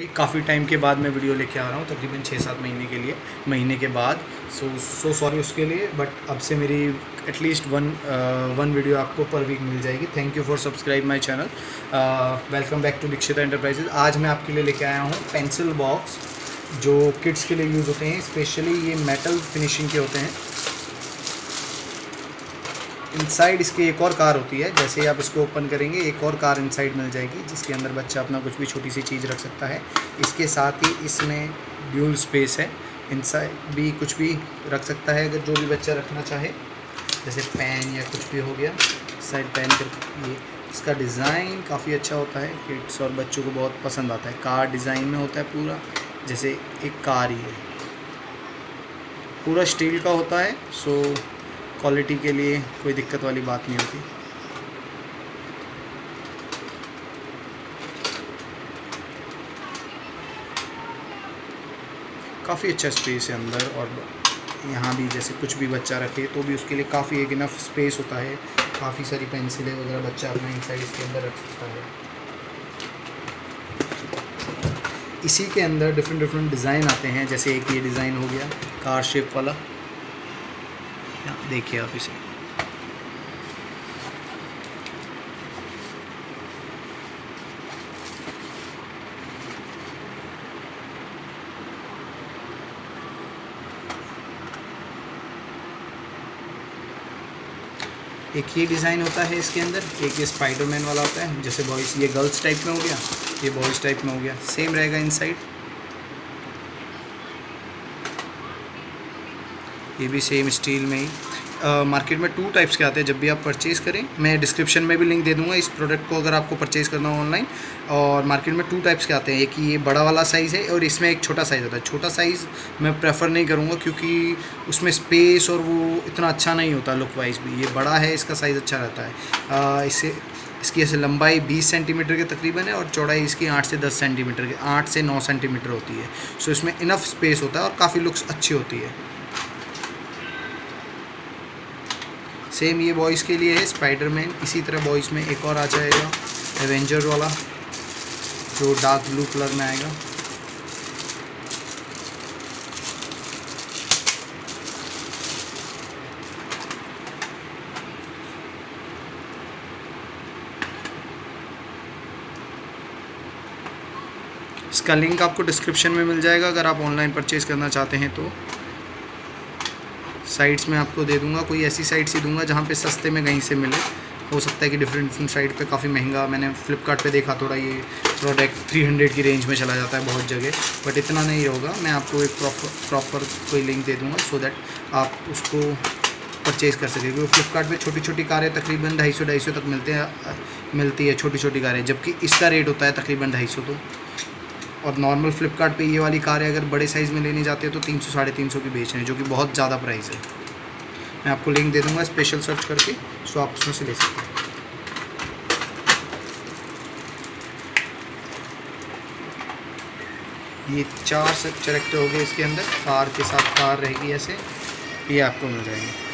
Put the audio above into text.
काफ़ी टाइम के बाद मैं वीडियो लेके आ रहा हूँ, तकरीबन 6-7 महीने के बाद। सो सॉरी उसके लिए, बट अब से मेरी एटलीस्ट वन वीडियो आपको पर वीक मिल जाएगी। Thank you for subscribe my channel. Welcome back to Dikshita enterprises. आज मैं आपके लिए लेके आया हूँ पेंसिल बॉक्स जो किड्स के लिए यूज़ होते हैं। स्पेशली ये मेटल फिनिशिंग के होते हैं। इनसाइड इसकी एक और कार होती है। जैसे ही आप इसको ओपन करेंगे एक और कार इनसाइड मिल जाएगी, जिसके अंदर बच्चा अपना कुछ भी छोटी सी चीज़ रख सकता है। इसके साथ ही इसमें ड्यूल स्पेस है, इनसाइड भी कुछ भी रख सकता है अगर जो भी बच्चा रखना चाहे, जैसे पेन या कुछ भी हो गया साइड पेन कर। ये इसका डिज़ाइन काफ़ी अच्छा होता है, किड्स और बच्चों को बहुत पसंद आता है। कार डिज़ाइन में होता है पूरा, जैसे एक कार ही है। पूरा स्टील का होता है, सो क्वालिटी के लिए कोई दिक्कत वाली बात नहीं होती। काफ़ी अच्छा स्पेस है अंदर, और यहाँ भी जैसे कुछ भी बच्चा रखे तो भी उसके लिए काफ़ी एक इनफ स्पेस होता है। काफ़ी सारी पेंसिलें वगैरह बच्चा अपना इनसाइड इसके अंदर रख सकता है। इसी के अंदर डिफरेंट डिज़ाइन आते हैं, जैसे एक ये डिज़ाइन हो गया कार शेप वाला, देखिए आप इसे। एक ये डिज़ाइन होता है इसके अंदर, एक ये स्पाइडरमैन वाला होता है, जैसे बॉयज़, ये गर्ल्स टाइप में हो गया, ये बॉयज़ टाइप में हो गया। सेम रहेगा इनसाइड, ये भी सेम स्टील में ही। मार्केट में 2 टाइप्स के आते हैं। जब भी आप परचेज़ करें, मैं डिस्क्रिप्शन में भी लिंक दे दूंगा इस प्रोडक्ट को, अगर आपको परचेज़ करना हो ऑनलाइन। और मार्केट में 2 टाइप्स के आते हैं, एक ये बड़ा वाला साइज़ है और इसमें एक छोटा साइज़ होता है। छोटा साइज़ मैं प्रेफर नहीं करूँगा क्योंकि उसमें स्पेस और वो इतना अच्छा नहीं होता लुक वाइज भी। ये बड़ा है, इसका साइज़ अच्छा रहता है। इसकी ऐसे लंबाई 20 सेंटीमीटर के तकरीबन है और चौड़ाई इसकी 8 से 10 सेंटीमीटर के 8 से 9 सेंटीमीटर होती है। सो इसमें इनफ स्पेस होता है और काफ़ी लुक्स अच्छी होती है। सेम ये बॉयज़ के लिए है स्पाइडरमैन। इसी तरह बॉयज़ में एक और आ जाएगा एवेंजर वाला, जो डार्क ब्लू कलर में आएगा। इसका लिंक आपको डिस्क्रिप्शन में मिल जाएगा अगर आप ऑनलाइन परचेज़ करना चाहते हैं तो। साइट्स में आपको दे दूंगा, कोई ऐसी साइट्स ही दूंगा जहाँ पे सस्ते में कहीं से मिले। हो सकता है कि डिफरेंट साइट पे काफ़ी महंगा, मैंने फ्लिपकार्ट पे देखा थोड़ा ये प्रोडक्ट 300 की रेंज में चला जाता है बहुत जगह, बट इतना नहीं होगा। मैं आपको एक प्रॉपर कोई लिंक दे दूँगा सो दैट आप उसको परचेज़ कर सकें। क्योंकि फ्लिपकार्ट पे छोटी कारें तकरीबन 250 तक मिलती है छोटी कारें, जबकि इसका रेट होता है तकरीबन 250। तो और नॉर्मल फ्लिपकार्ट पे ये वाली कारें अगर बड़े साइज़ में लेने जाते हैं तो 300-350 की बेच रहे हैं, जो कि बहुत ज़्यादा प्राइस है। मैं आपको लिंक दे दूंगा स्पेशल सर्च करके, सो आप उसमें से ले सकते हैं। ये 4 कैरेक्टर हो गए इसके अंदर। कार के साथ कार रहेगी ऐसे, ये आपको मिल जाएंगे।